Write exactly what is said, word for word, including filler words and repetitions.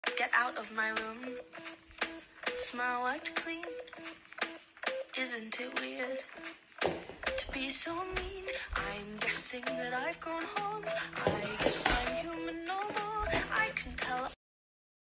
Get out of my room. Smile wiped clean. Isn't it weird to be so mean? I'm guessing that I've grown horns. I